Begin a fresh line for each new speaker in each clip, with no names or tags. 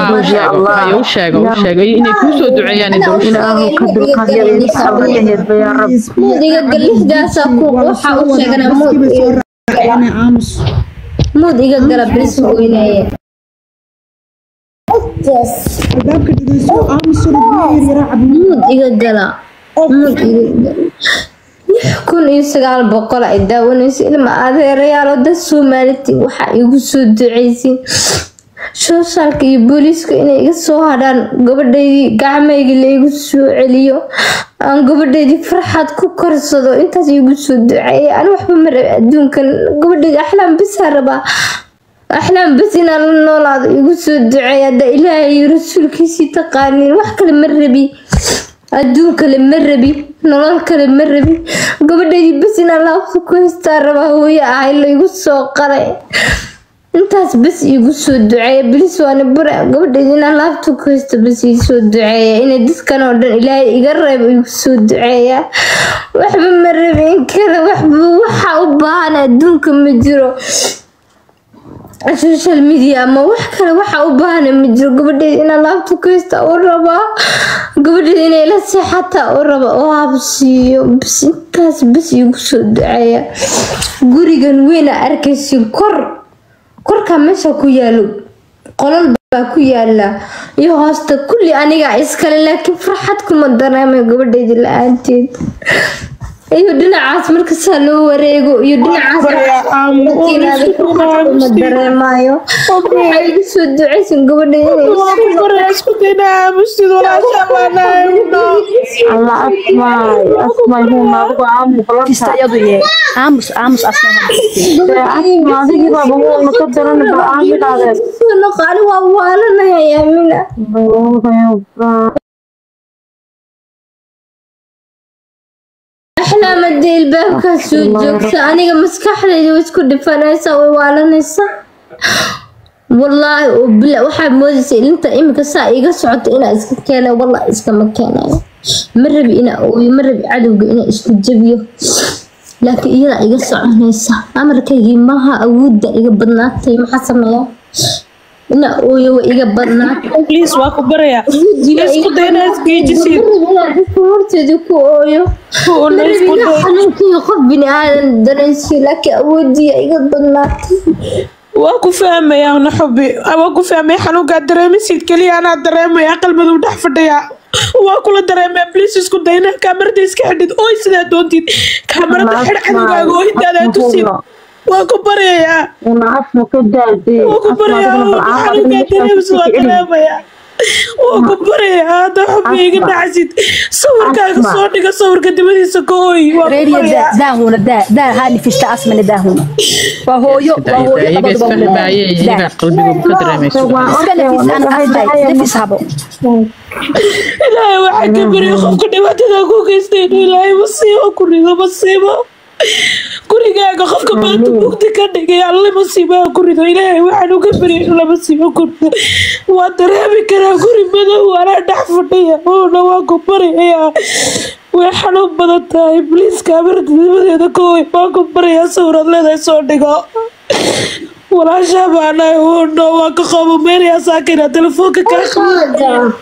وشاقة إني كوسو دعياني دوش
إلهي كدر قادر مود إيقا قليح جاسا كوحا وشاقنا مود إيقا قلب بلسو إلهي مود إيقا قلا كل يسقال بقول عدا ونسي لما هذا ريال وده سومالتي وحا يقصو دعيسين شو صارك يبوليسك إنه يقصو هذا قبل دي قعمة يقول يقصو عليو أنا قبل دي فرحات كوكر صدو أنت يقصو دعية أنا وحب مرة دون كان قبل دي أحلام بس هربا أحلام بس إن النولاد يقصو دعية ده إلهي رسولك سيتقانين وحكي المرة بي أدوك للمربي نورك للمربي قبل دي بس إن الله كويستار هو يعيل يقصو قري انت بس يقصو الدعاء بليس وانا برا قبل دي إن الله كويست بس يقصو الدعاء إن ديس كانوا إلهي يقرب يقصو الدعاء وحب مربين كذا وحب وحاوبانا أدوك مجرو السوشيال ميديا ما وحكا وحا وبانا مجرو قبل دي إن الله كويست أوربا قبل دي إن إلا حتى أوربا وابسيو بس انتاس بس يقصو الدعاء قريقا وين أركسي كور كاميشا كويالو قلال با كويالا يهوستا كل أنيقا إسكالي لكن فرحات كل مدرامي قبل دي الآنتين أيوة دينا عاس مركز هلو وريقو أيوة دينا عاس مدرامايو وحايد سودو عيسن قبل دي
الله أسمعي هو ما هو عام تستيضو يه عامس أسمعي هذه بابا هو مقدر أنا بعامل هذا
نقالي وأولنا يا منا أحلام الدي الباب كسود جوكسا أنا مسكح لي ويسكو دفنايسا ووالنايسا والله وبلا وحاب موزيسي انت إمك سا إيقا سعودت إنا إسكا كينا والله إسكا مكينا مربي إنا ويمربي عدوغ إنا إسكو جبيو لكن إيقا إيقا سعودنايسا أمريكا ماها أود إيقا بدناتي محاسميا إنا أويو إيقا بدناتي
بليز واكو بريا إسكو دينا إسكي جسيد
مرتدكو أويو مربي إنا حنوكي يخف بني آدم درنسي لكن أودي إيقا بدناتي
واكو فاهمة يا أنا حبي واكو فاهمة حنوكا درامي سيد كلي أنا درامي أقل مدو دحفديا واكو درامي بليز اسكو دينا كاميرا ديسكي حديد أوي سيدا دونتيد كاميرا دحر حنوكا أوي دادا تسيد واكو بريا
ونعرفه كده
واكو بريا حنوكا درامي سوا درامي واكو بريا هذا حبي قلنا عزيز صورك صورك صورك دمدي سكوي
راديو داهون دا هاني فيش تأسمن داهون وهو
إلهي واحد كبير يخاف كل ما تداكو كيستين إلهي مصيبة كوريدا مصيبة كوريدا خاف كبير تبوكتي كنك يا الله مصيبة كوريدا إلهي واحد كبير الله مصيبة كوريدا وأدرامي كنا كوري بدو وأنا دحفني أنا واكو بريا وحنو بدتاي بليز كاميرا دمدي كوي واكو بريا صورة لدا صورتك ولا شابانا ونو واكو خابو ميريا ساكنة تلفونك كاخو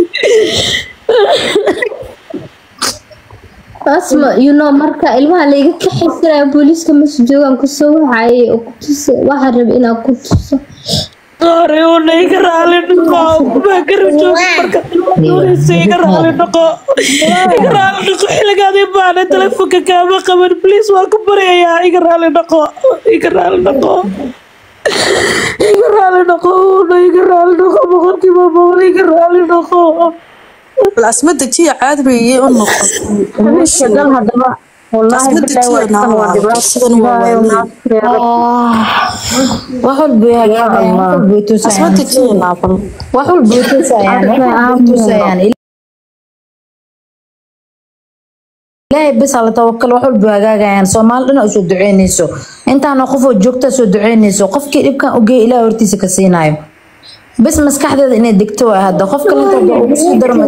أسمع marka ilmaha leega ka xisray booliska masjoogan ku soo waxay oo ku tusay waxa rab inaa ku tuso
Sorry oo iga raali noqo ma garjo marka iga raali noqo xilligaadii baan telefoonka kaama qaban please waa ku baraya iga raali noqo boqolkiiba boqol iga raali noqo
الأسماء تجي عاد بيجي النقط.
شغل هذا والله بالله
وحول بيها
أسماء تجي نابل
وحول بيوتوسا يعني لا بس على توكل وحول بيها يعني سومال لنا أسود دعينيسو أنت أنا خفوا جوكتا أسود دعينيسو قف كيف كان أوجي إلى ورتيسي كسينايو بس مسكح هذا إن الدكتور هذا خف كل بس درم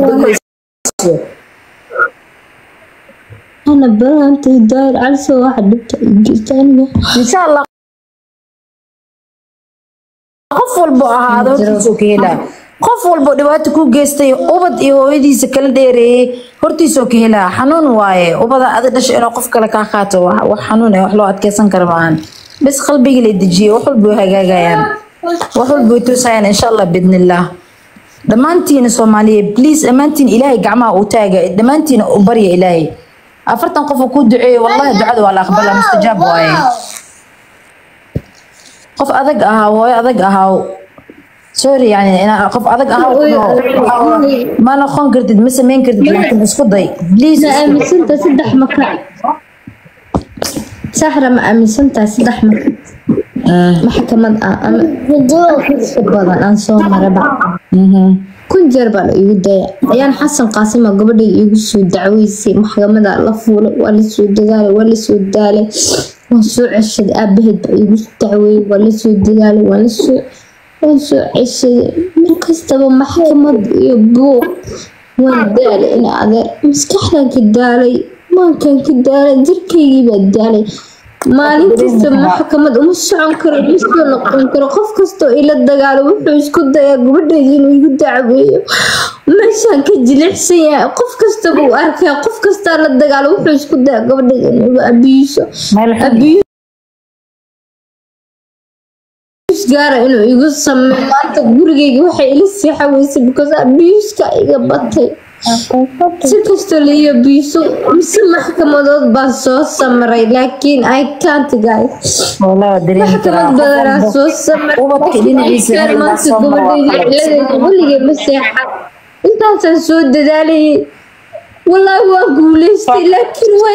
أنا برانت داير على سوا واحد ثانية
إن شاء الله قف البقى هذا وتسوكي لا qof walba dhibaato ku geystay ubad iyo hooyadiisa kala dheereeyay hortiisoo ka helaa xanuun waaye ubada aad dhashay inuu qof kale ka qaato wax xanuun ah wax loo adkeysan karo maahan bas qalbiga la dejiyo wax walba hagaagayaan wax walba toosayaan insha Allah bidnillah dhamaantiin Soomaaliyeed please dhamaantiin Ilaahay gacmaha u taaga dhamaantiin u barya Ilaahay afartan qof ku duceeyo wallahi ducada waa la aqbalaa mustajaab waaye qof adag ahaa hooyo adag ahaa sorry يعني انا قف ادق ما انا خون كرتد ما سمين كرتد لكن اسكو ضي بليز
ما امسنت صدح مكان سحرة ما امسنت صدح مكان محكمة بدل أن صوم ربع كل جربة يودي أيان حسن قاسمة قبل يجسوا دعويسي محكمة لفول ولا سود دجال ولا سود دالي وسوء عشد أبهد يجس دعوي ولا سود دجال ولا سوء عشد من كستبه محكمة يبوق وين دالي أنا عذر مسكحنا كدالي ما كان كدالي دركي بدالي maalintiisa maxkamad uma socon karo isoo noqon karo qof kasto ila dagaalo wuxuu isku dayaa gabadheedii inuu igu dacweeyo meeshaan ka jilicsan yahay qof kasta buu arkaa qof kasta la dagaalo wuxuu isku dayaa gabadheedii inuu abiiso gaara inuu igu sameeyo maanta gurigeyga waxay ila seexaweysay because abiiska iga batay si kastoo la iyo biiso mise maxkamadood baa soo samray laakiin I can't guys
والله دريم
maxkamad badanaa soo samray
ubadka dhinaciisa
maanta gabadheeda weligay ma seexan intaasaan soo dadaalayay والله waa guuleystay laakiin waan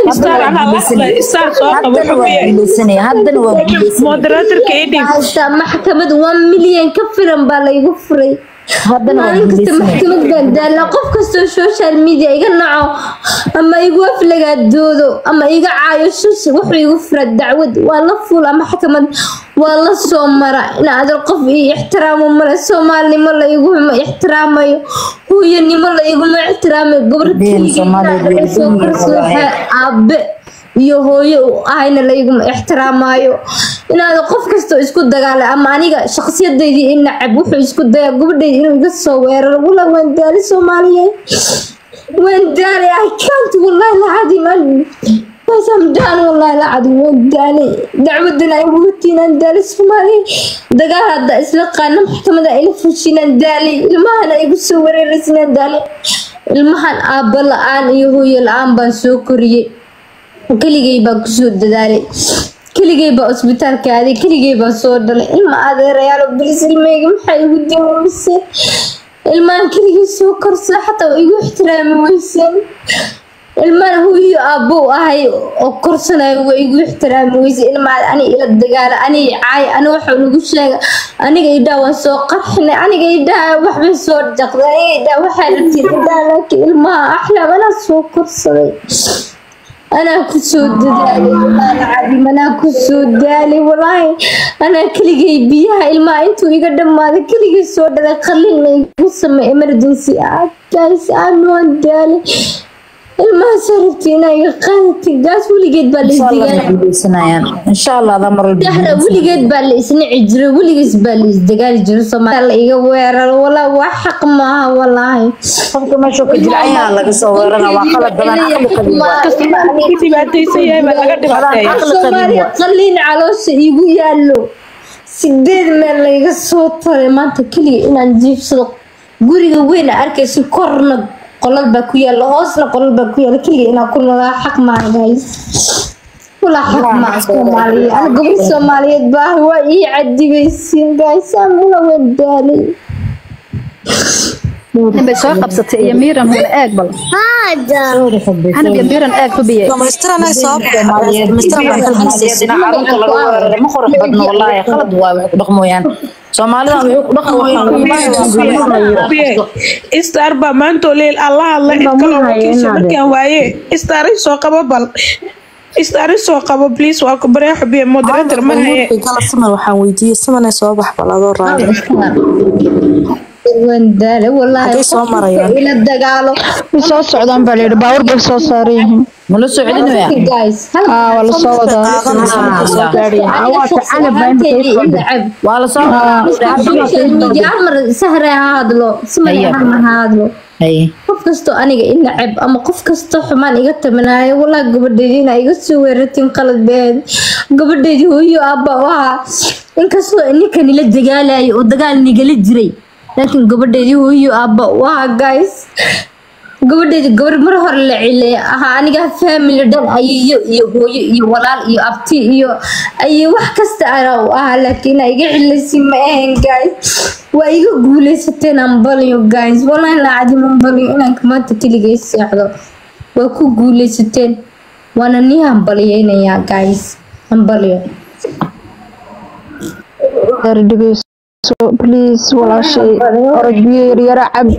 haddana waa
moderatorka idin
maxkamad 1 milyan ka filan baa la igu furay maalinta maxkamad baan daala qof kastoo social media iga naco ama igu aflagaadoodo ama iga caayo wuxuu igu fura dacwad waa la fuula maxkamad waa la soo mara in aad qof ii ixtiraamo mala Soomaalnimo la igu ixtiraamayo hooyanimo la igu ixtiraamayo gobol aabe iyo hooyo ahayna la igu ixtiraamayo inaad qof kasto isku dagaalay ama aniga shakhsiyadeedii in nacab wuxuu isku dayaa gabadheedii inuu iga soo weeraro wala waan daali Soomaaliyeed waan daali I can't wallahi la hadi man وسمدان والله لا عاد وداني دعودنا يوتينا دالي سومالي دغا هدا اسلا قانا محكمه الى فشينا دالي المهنا يغسو وريرسنا دالي المهن ابل ان iyo hooyo laan baan soo koriyay kaligay baa ku soo dadaalay kaligay baa isbitaalka aaday kaligay baa soo dhalay ilma adeerayaal bilis ilmeyga maxay ugu diiwaanaysaa ilmaan kaligay soo korsa xataa igu ixtiraami weysan ilmaan hooyo abo ahay oo korsanayo way igu ixtiraami weysan ilmaan ani ila dagaal ani caay ani waxa lagu sheegay aniga idhaa waan soo qarxinay aniga idhaa waxba soo dhaqday idhaa waxa la tiidaa laakiin ilmaha axlaam ana soo korsaday أنا كسود دالي والله العظيم أنا كسود دالي والله أنا كل جاي بيها الماء أنتو يقدم ماذا كل جاي سود هذا خلينا يسمى إمرجنسي جايز أنا دالي الماء صرفتينا يقالتي جاز ولي جد بالإزدقال
إن شاء الله هذا مرة
دحرة ولي جد بالإسنع جرو ولي جد بالإزدقال جرو سما الله يجوير ولا وحق معها والله
قفك ما شوك جلعيها الله يصورنا وخلط بلان
خلينا على شيء يالو سيدين من اللي يصوت ما أنت كلي إن نجيب صدق قولي وين أركز كورنا قلل باكويا لهوسنا قلل باكويا لكلي أنا كل ولا حق مع جايز ولا حق مع Soomaali أنا قبل Soomaali باه هو يعدي بيسين جايز أنا وين دالي
نبي سو قبصتي يا ميران ولا اقبل
هذا
انا ميران اقبل بيه
مسترنا صاب مسترنا
ما خرج بدنا والله خلط دقمويان Soomaalida wuxuu ku dhaqmo
istar ba maanto leel Allah kala wakiisho markaan waaye istar soo qabo bal istar soo qabo please waa ku bareex biyo moderator ma haye
kala sama waxaan weydiiyay samana soo bax balado raadi
وندالي والله
soo marayaan
إلى الدجالو
soo socdaan baa leeyahay baawar bay soo saareen
ملو سعودين ويا
guys
ولا صودا
ولا صار
social media mar sahra hadlo
Aye.
hadlo
اي
qof kasto aniga in nacab ama qof kasto xumaan iga tamanaayo walaa gabadheedina iga soo weeratin qalad been gabadheedii hooyo aabba waa inkastoo ninkan ila dagaalayo oo dagaal nigala jiray laakiin gabadheedii hooyo aabba waa guys gabadheedii gabar mar hore la cilay aha aniga family dhan ayeeyo iyo hooyo iyo walaal iyo abti iyo ay wax kasta aha laakiin ay iga cilaysi ma ahayn guys waa iga guuleysateen ambaliyo guys wallahi la cadim ambaliyo inaan maanta kaliya seexdo waa ku guuleysateen waana nii ambaliyeynaya guys ambaliyo
so please wala shay orod yara cab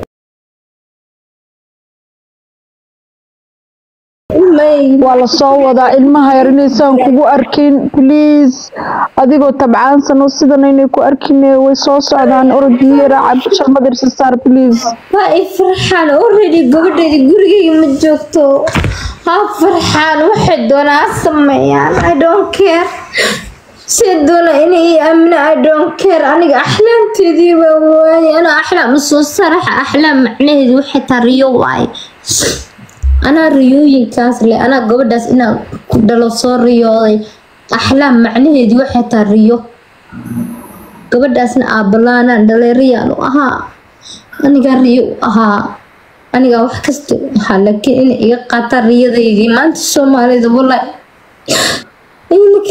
wala soo wada ilmaha yar inaysan kugu arkin please adigoo tabcaan sano sidan inay ku arkin way soo socdaan orod yara cab sharmadir sister please
waa farxaan already gabadheedii gurigeyga ma joogto ha farxaan waxay doonaa sameeyaan I don't care سيدونا إني أمنا I don't care أنا أحلام تدي وواي أنا أحلام صراحة أحلام معناه وحتى ريو واي أنا ريو يكاس لي أنا قبل داس إنا دلو صار رياضي أحلام معناه وحتى ريو قبل داس إنا أبلانا دلي ريالو أها أنا قال ريو أها أنا قال وحكست لكن إني قطر رياضي ما أنت شو مالي ذا والله إنك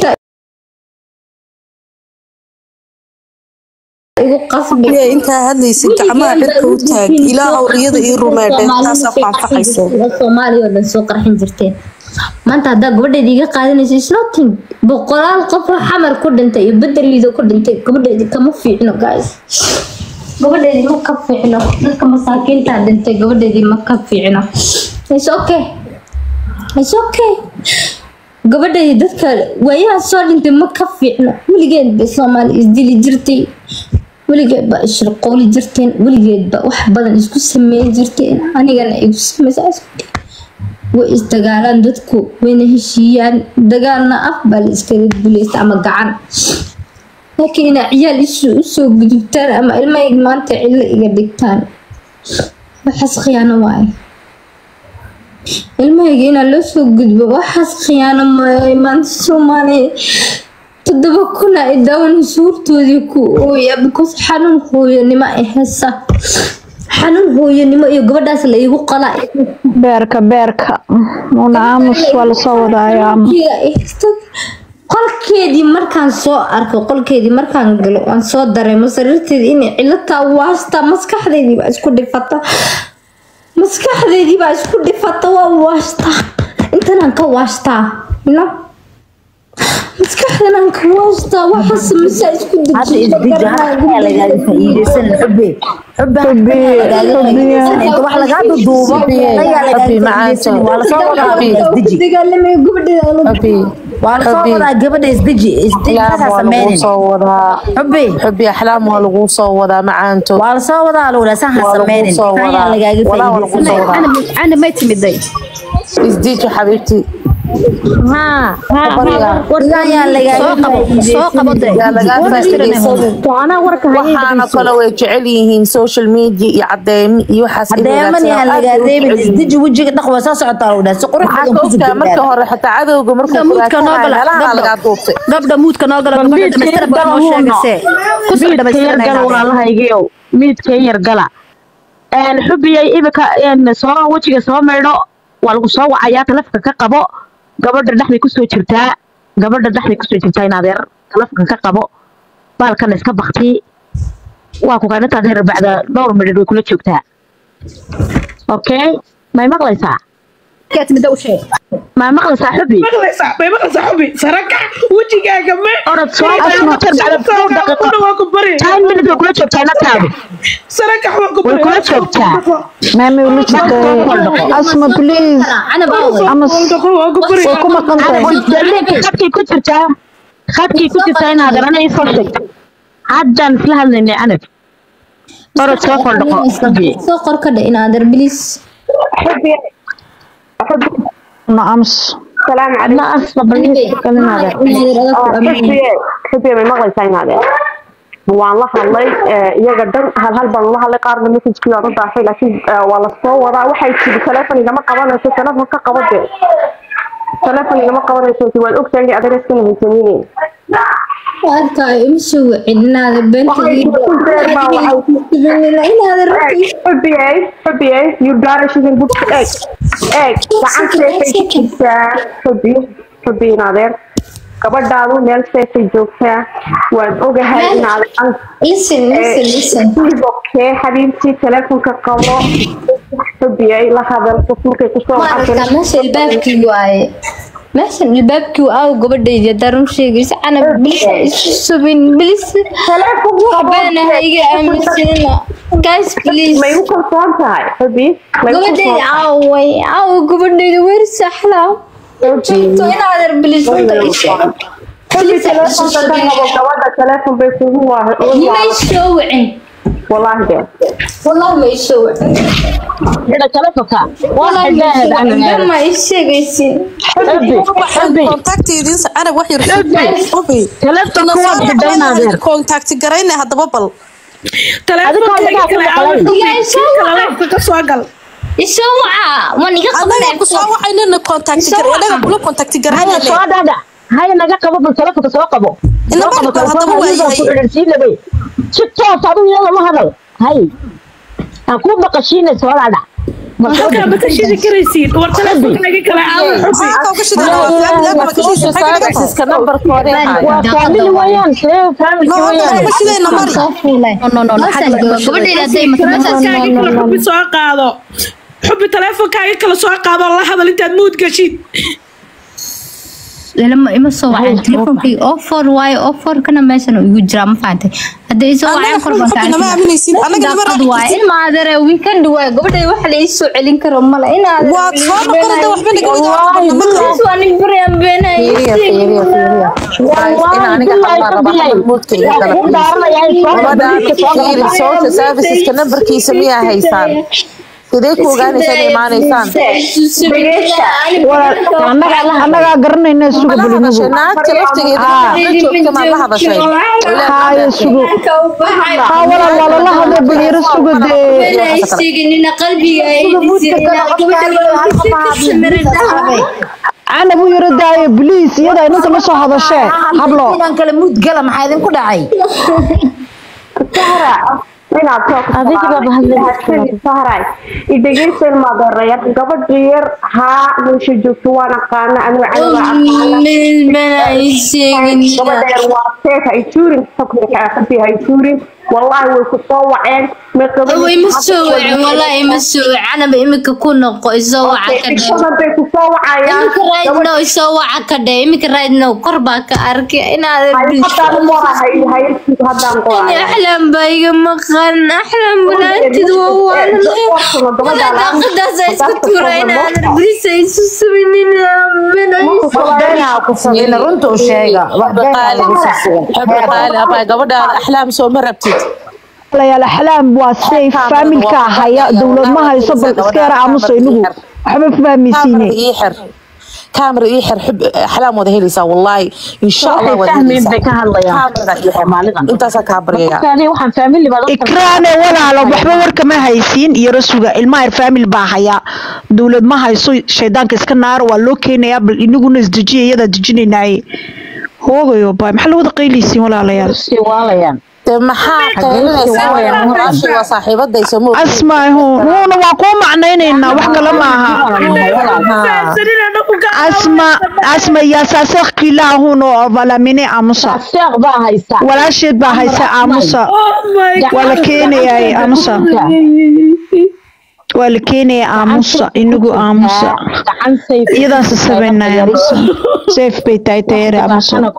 انت هديسي gacmaha dhirka u taag ilaahow riyada ii rumeedeen taas afaan faxayso
Soomaaliya oo soo qarxin jirteen maanta hada gabadheedii iga qaadanayso is nothing boqolaal qof xamar ku dhintay iyo bedelido ku dhintay gabadheedii kama fiicno guys gabadheedii ma ka fiicno dadka masaakiinta dhintay gabadheedii ma ka fiicno it's okay gabadheedii dadka wayaha soo dhintay ma ka fiicno weligeed bay Soomaali isdili jirtay weligeed ba shirqooli jirteen weligeed ba wax badan isku sameyn jirteen anigana igu sameysay way isdagaalaan dadku wayna heshiiyaan dagaalna af baa la iskaga guuleystaa ama gacan laakiin ina ciyaal isu soo gudubtaan ama ilmaha maanta cilla iga dhigtaan waxaas khiyaano waay ilmaha ina loo soo gudbo waxaas khiyaano maanta Soomaali تدبا كنا إداون سورتودي كو يا بكوس حنون هو نما إحسا حنون هو نما يقبض أصل يقول قلا
beerka munaamus wala soo wada ayaan
qolkeedii markaan soo arko qolkeedii markaan galo aan soo dareemo sariirteedii in cilada waasta maskaxdeedii baa isku dhifata waa waasta intaan ka waasta مسكحنا نكواستا وحس مسا اسكو دجي
انت wax laga duubo
حبي معاك ولا صور
دجي قال لي قبدي
ولا صور gabadha isdiji ka sameeyay
حبي احلام waa lagu soo wadaa macaanto
wala soo wadaa loo laasan sameeyay ayaa lagaaga faa'iideysan ana ma timiday
isdiji xabiibti
أنا ورك
waxaana kale way jecel yihiin social media iyo cadeemi iyo waxaas
diji wajiga dhaqwa soo socotaa oo dhaas qurux
marka hore xataa cadowga markuu
gabdha muudka noo gala gabadha dhameystir baa noo sheegaysay ku soo dhameystirnaa
walaalahaygiyo miidkeen yar gala xubiyay ibka soo wajiga soo meedho waa lagu soo wacayaa talafka ka qabo gabadha dhaxday ku soo jirtaa in adeer talafka ka qabo baalkan iska baqti waa ku qaadata adeer bacda dhowr midhood way kula joogtaa okay may maqlaysaa
كانت مدوشة
ما مقلص صاحبي
سرقة وجهك ما
أرد صوت أسمع ترجع تاين من ذو كل شيء تاين تابي
سرقة
وكل شيء تا
مامي ولشت أسمع بليز
أنا بقول
أمس وكما كنت
خدكي كنت تا خدكي كنت تاين هذا أنا يفرشت عدا مثل هذا اللي أنا أرد
سوقر كده إن هذا بليز
نعمس
السلام عليكم
أنا أصلا بليس كلمة هذا
حبي ما مغلي ساين هذا والله الله يقدر هل بالله الله قارن مسج كذا ضد عشان لكن والله صور واحد يجيب تلفوني لما قبلنا شو تلفون كقبض تلفوني لما قبلنا شو تقول أكتر اللي أدرس كنا مهتمين
أنت إمشوا عندنا البنت
حبي you gotta she's in book egg حبي نادر gabadhaadu meel safe joogtaa waan ogahay inaad
listen
okay xabiibti telefonka qabo xubiyay la hadalka markay ku soo
baxday meesha albaabkii waaye meesha albaabkii aa gabadhayda darun sheegaysa ana subin bilis telefonka qabana hayga aaminsanina guys please
may u kalsoon tahay xubi
gabadhayda aa gabadhayda weer saxla جبتوا هنا على البليز
تلفون بيكون
ما يسوعن والله ما يسوعن
هذا تلفونك
والله ما يسوعن
كونتاكت يدين انا وحي
حبي تلفونك واحد دينا غير
كونتاكت قرينا هذا ببل
تلفونك يسوع وانيقا
قبل كسوع عيننا كونتاكت قرينا كله كونتاكت قرينا
هذا هاي نجا قبل تلفونك سوا قبل
إنه ما هذا هو
هاي شفتوا صاروا يلا ما هذا هاي أكون بقشين سوا هذا
هكذا بتشيل كريسين ورتلفونك نجي كلا عاوز
فاميلي ويان فاميلي
ويان حبي تلفونكاga kala soo qaado la hadal intaad mood gashid
لما إما صوّع التليفون في أوفر كنا مثلا يجرى ما فهمت هذا يسوّع قربان
أنا ما أمني سين أنا قلنا ما
راح إن ما أدري ويكند دواء قبل يوحل يسوع علين كرم ملا إن هذا
واضح ما كنا دوح بينك
والله سواني بريم بينا
sidee ku ogaanaysaa imaanaysaan
annaga garanayna suuqa bulinagu
naagta laftigeeda joogta ma la hadashay
haayo suuq wala wala la hadlo buliro suuqa de
sheegnina qalbiga ay
ana buu yiri daayo police iyada inta ma soo hadashay hablo
inaan kala mud gala maxay idin ku dhacay
من أعطاك سهراي إذا جيت المدريات قبل غير ها وش جوتوانا قانا أنا
من منايشين
قبل غير واسيك هيتورين فكرك أخذي هيتورين والله ويكسوع عين
هو يمسوع والله يمسوع أنا بإمك أكون يسوع كذا إمك رايدنا يسوع كذا إمك رايدنا قربك أركي أنا أحلم بايق مخن أحلم بلانتي دوّان ولا تأخذ زيت كتورين أنا بريس يسوسبني
من رنتو شيء
حب قال أبا قبل أحلام سو مربتي
يا الأحلام واسيف فاميل كهيا دولة ما هي صبر إسكار عمص إنه حب فامي سيني
يحر كاميرا يحر حب أحلام وده هليسا والله إن شاء الله وده هليسا أنت سكابريا
كاني وحن فاميلي بدل
إكراني ولا لو بحب ورك ما هيسين يرسوجا الماير فاميل باهيا دولة ما هي صو شيطان كسكنار ولوكين يا بل إنه نزدجي يدا دجني ناي هو يوبا محل وده قيلي سين ولا ليال
سواليان
أسمع هو نواقو معنينا وحكا لماها أسمع يا ساسخ كلا هو ولا مني أمسا ولا شيء باهيسا أمسا ولا كيني يا أمسا ولا كيني أمسا إنجو أمسا إذا سسبنا يا أمسا سيف بيتاي تيري أمسا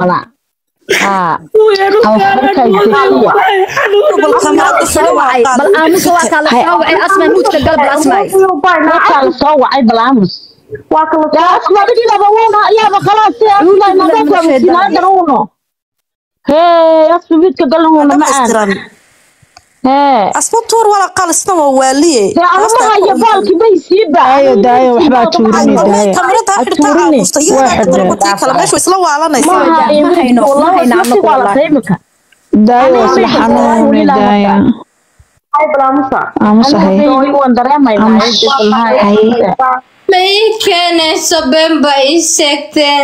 بالامس waa kala saway asma mudka galb asma
kala saway balaamus waa kala asma digila bawana ya ba khalas asma ma dadka sinaa daruuno hey asma mudka galno ma aan
أسبوتور ولا قال استوى واليه
الله يا بالك بيسيبه
دايو دايو وحبا تورني دايو
كاميرا حرتها
واحد
مش ويسلو على ناس
والله نعمك والله سيبك
دايو سبحانه دايو
هاي بلا موسى
aamus ahay
ma ii keenayso been ba ii sheegteen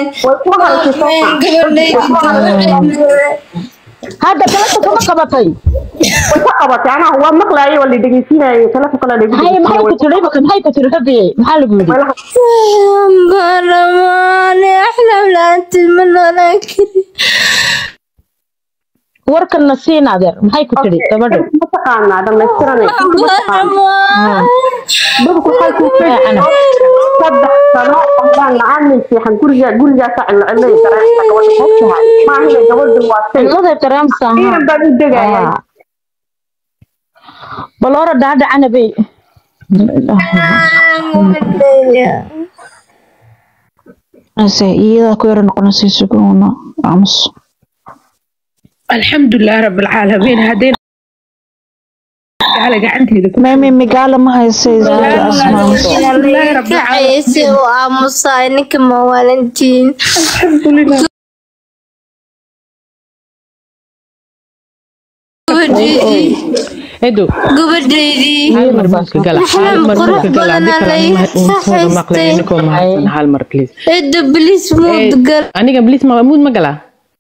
هذا ثلاثة كم قبطي
وتقبط أنا هو مقلعي واللي دقيسينا ثلاثة كلا دقيسينا
هاي ما هي كتير بكم هاي كتير هبي محل قولي
برماني أحلم لا أنت من لكن
ورك النسين هذا ما هي كتير تبدو
متقانا هذا مسترنا
برمان
بابك خالكم أنا صدق سنة أهلا عني في حنقول جا فعل عليه ترى ما هي جوال الواتساب
الله يكرم سامع بلورة دعد أنا بي
إذا كوير نقول سيسكونا aamus
الحمد لله رب العالمين هدين على قعنتي
مامي مقالة ما هي سيزا أسمع
كعيسي وآموسا إنك موالنتين
الحمد لله هدو
gabadhaydii
هاي مر بس قال هاي مر بس قال عندك ما قلناكم هاي مر بليز
edo bilis mudgal
أنا قبليت ما مود ما قال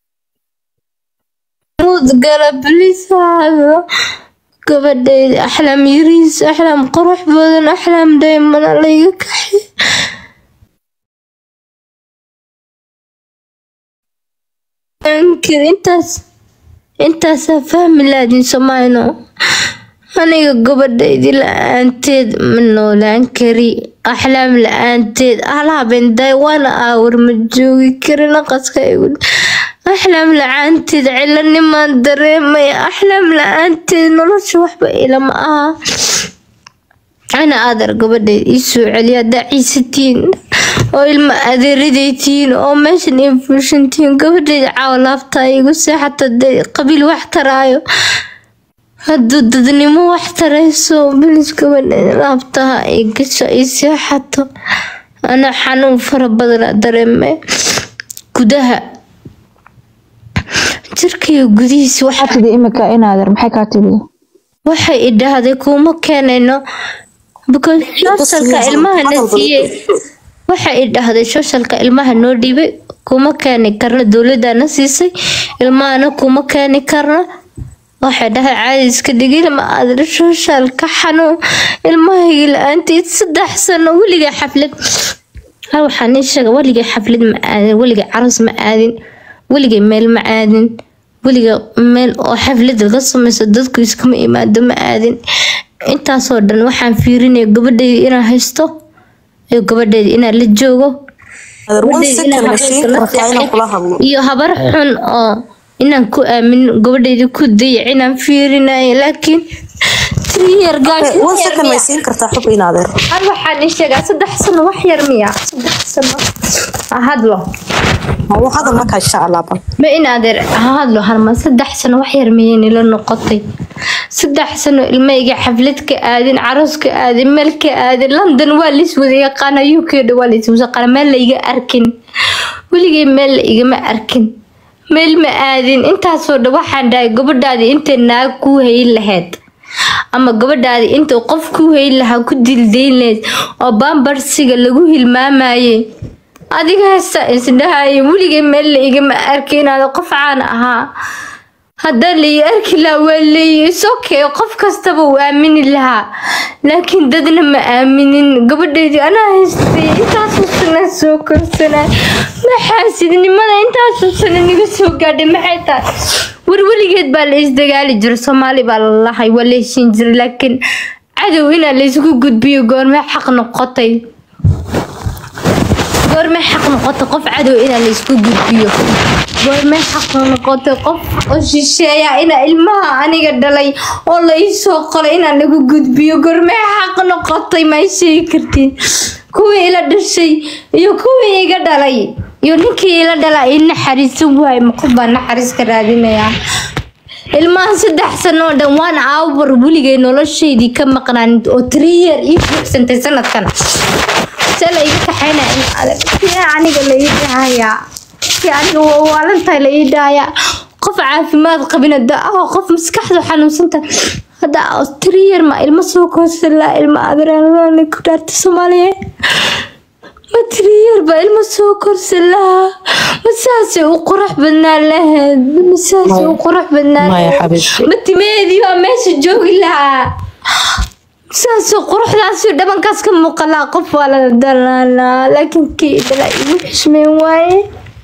mudgala bilis haado gabadhaydii axlam yariis axlam qurux badan axlam daymana layga kaxay intaasaa fahmi laadin somayno aniga gabadhaydii la-aanteed ma noolaan kari axlaam la-aanteed alaabenday waana aawar ma joogi kari naqaska igu axlaam la-aanteed cilanimaan dareemaya axlaam la-aanteed nolosha waxba ilama aha ana aadar gabadhayd ii soo celiya haddaa ciisatiin oo ilma adeeradaytiin oo meeshan infushantiin gabadhayda caawa laabtaa igu seexata dee qabiil wax taraayo hadduu dadnimo wax tarayso bilis gabadhayda laabtaha ay gasho ii seexato ana xanuun fara badana dareeme gudaha jirkaiyo gudihiisa
waxaa tidhi imika inaader maxay kaa tidhi
waxay idhahday kuma keenayno because shoosalka ilmaha na siiyey waxay idhahday shoosalka ilmaha noo dhiibay kuma keeni karna dowladana siisay ilmahana kuma keeni karna waxay dhahay caadi iska dhigin ma aad shoosalka xanuun ilmahayga la-aanteed 3 sano weliga xaflad waxaan sheegay weliga xaflad ma aadin weliga caroos ma aadin weliga meel ma aadin weliga meel oo xaflad laga sameeyo dadku iskama imaado ma aadin intaasoo dhan waxaan fiirinay gabadhayda inaan haysto iyo gabadhayda inaan la joogo iyo habar xun oo inaan ku aamin gabadhayda ku dayac inaan fiirinayo laakiin 3 year
maysiin kartaa xub inaadeer
waxaan sheegaa 3 sano wax yar miya 3 sano hadlo
هذا ما كان شاء الله
ما إن أدر هذا هرما 3 سنة وحير مين لأنه قطي 3 سنة الميجا حفلتك آذن عروسك آذن ملك آذن لندن واليس وذي قانا يوكي واليس وزقنا مال يجا أركن ولي مال يجا ما أركن مال ما آذن أنت صور واحد داي قبل دادي أنت ناكو هي اللهاد أما قبل دادي أنت وقفكو هي اللها كدي الدين ليز أو بامبرسيق اللي الماماي adiga hasa isdhahay weliga meel la igama arkin aan qof caan ahaa hadda la arki la wali sokay qof kastaba uu aamini lahaa laakiin dadna ma aaminin gabadheedii ana haystay intaas sano soo korsanay ma xaasidnimada intaas sano niga soo gaadhay maxay tahay weligeed baa la isdagaali jiray Soomaali baa la lahay wali shin jiray laakiin cadow ina la isku gudbiyo goorma xaq noqotay goorma xaq noqotay qof cadow ina la isku gudbiyo goorma xaq noqotay qof oo shisheeya ina ilmaha aniga dhalay oo la ii soo qoray ina lagu gudbiyo goorma xaq noqotay ma sheegi kartiin kuwii ila dhashay iyo kuwii iga dhalay iyo ninkii ila dhalay in naxariisan waay ma qof baa naxariis ka raadinaya ilmaha 3 sano dhan waan aawar buligay nolosheedii ka maqnaan oo 3 year ii buuxsantay sanadkan sala iga taxayna in adag aniga la yidhaahaya aniga waalantahay la yidhaahaya qof caafimaad qabina daa qof maskaxdu xanuunsanta hada 3 year ma ilma soo koosala ilma adraan ku dhaarta Soomaaliya ماتريال بقى سكر سلا مساسي وقرح بدنا لها مساسي وقرح بدنا
ما يا حبيبتي
متي ميدي ماشي جوج لها مساسي وقرح لاسو دبن كاسك مقلا قف ولا دلالا لكن كي لا يوحش من واي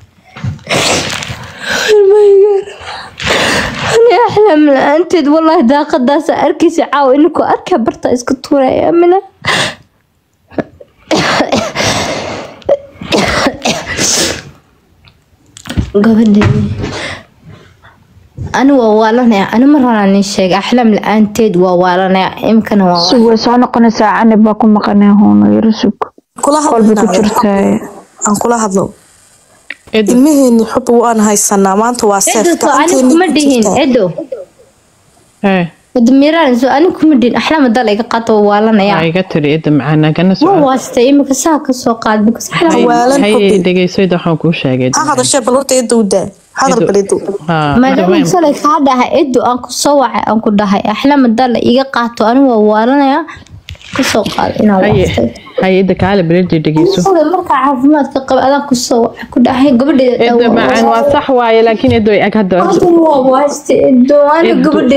أنا أحلم أنت والله داقة داسة أركي عاو إنكو أركب برتا إسكتورة يا أمنا gabadhii أنا ووالنا أنا مرة راني شيء أحلم الآنتيد ووالنا يمكن ووالنا
سوى سنة قنا ساعة نباكم مقناه هون يرسك قلبي كجرتاي
aan kula hadlo ilmihiin xub waan haysanaa maanta waa seef
أنا كم دين إدو ودميران سو أنا كم دين أحلام الدلائق قطع ووالنا يا
iga tiri ida macana kana soo
مو واستي إمك ساك سوق قاد بس أحلام
hay dhageyso waxaan ku sheegay
hada shay balorta idowda hadal balido
ما دام سلك هذا إدو أنكو سوى أنكو ده أحلام الدلائق قطع أنا ووالنا يا كسوق قاد إنا واستي
hay ida kale baleedi dhageyso
هذا مركع عفمات كقب أنا كسوى كده هي قبل
ida macaan waa sax waaye laakiin ida ay ka hadda
هو واستي إدو أنا قبل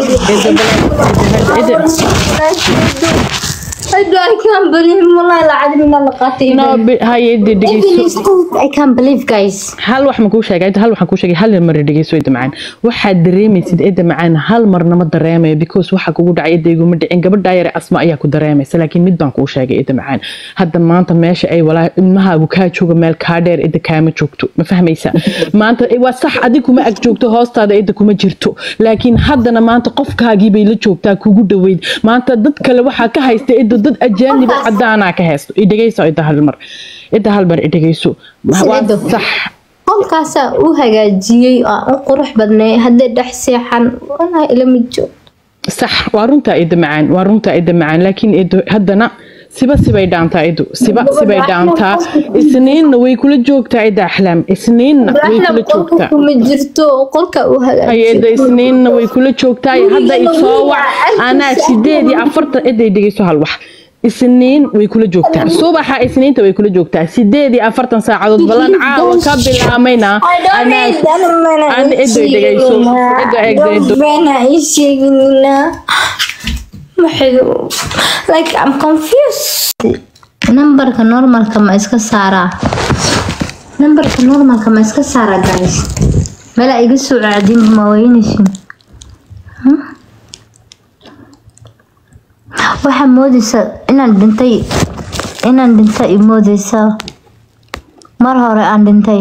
I can't believe والله العظيم إن الله قاتل.
هاي dhageyso
I can't believe guys.
hal wax ma ku sheegay hal waxaan ku sheegay hal mar dhageyso ida macaan waxa dareemaysid ida macaan hal marna ma dareemayo because waxa kugu dhacay idaygu ma dhicin gabadha yar asma ayaa ku dareemaysa laakiin mid baan ku sheegay ida macaan hadda maanta meesha ay walaa ilmahaagu ka jooga meel ka dheer ida kaama joogto ma fahmaysa maanta waa sax adigu ma ag joogto hoostaada ida kuma jirto laakiin haddana maanta qofkaagii bay la joogtaa kugu dhaweyd maanta dad kale waxa ka haysta ida dad ajaanib cadaana ka haysto idageyso ida hal mar idageyso waa sax
halkaas uu hagaajiyay oo qurux badnay hadda dhax seexan wala ila mijo
sax waa runta ida macaan laakiin haddana sibay dhaantaa idu sibay dhaantaa isniinna way kula joogtaa ida axlaam isniinna way kula joogtaa
kuma jirto qolka uu hagaajiyay
ayada isniinna way kula joogtaa hadda isoo wac ana 8 iyo 4 iday dhigayso hal wax isniin way kula joogtaa subaxa isniinta way kula joogtaa 8 iyo 4 saacadood balan caawa ka bilaamayna ana iday dhigayso
ida isheegina like I'm confused. Numberka normalka ma iska saaraa guys. Mala iga soo caadin ma weynaysin. Waxa moodaysa inaan dhintay moodaysa mar hore aan dhintay.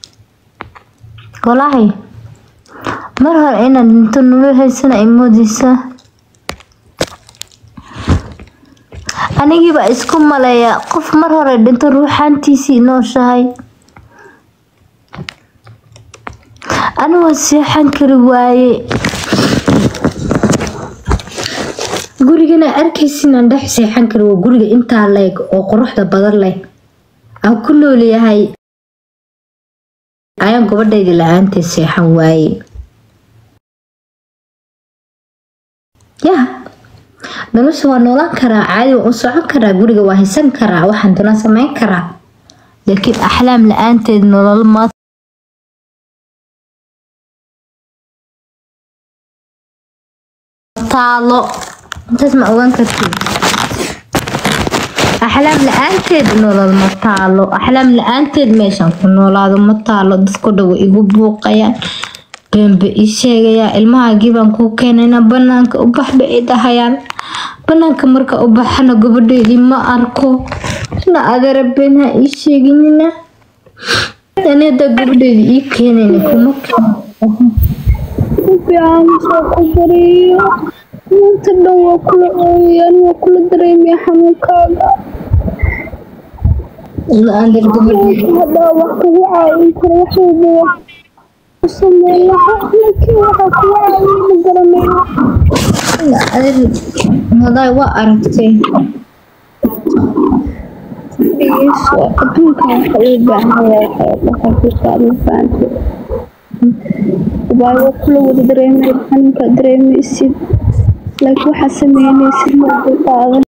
Walahi mar hore inaan dhinto nolol haysana moodaysa. anigiiba isku maleeya qof mar hore dhinto ruuxantiisii nooshahay anigu seexan kari waaye gurigana arkaysiin dhex seexan kari waa guriga intaa leeg oo quruxda badan leh aan ku noolyahay ayaan gabadhayda la'aantay seexan waaye nolosha waa noolaan karaa caadi waan u socon karaa guriga waa haysan karaa waxaan doonaa samayn karaa laakiin axlaam la'aanteed nolol ma taalo intaas ma ogaan kartid axlaam la'aanteed nolol ma taalo axlaam la'aanteed meeshaan ku noolaado ma taalo dadku dhawo igu buuqayaan beenba ii sheegayaa ilmahaagii baan kuu keenayna banaanka u baxba ay dhahayaan banaanka marka u baxana gabadheedii ma arko na adara beenha ii sheeginina ani hadda gabadheedii ii keenayna kuma
bariyo maanta dhan waa kula ooyaan waa kula dareemaya xanuunkaaga
haddaa
wax kugu caawin karo wax walba سمي لكن وحكوا مقرمين
هذا وأركتي
أدونك حبيبي هاي حياتك فانتي وبايو كل ودا دريمي حنك دريمي سيد لكن waxa sameynaysid ma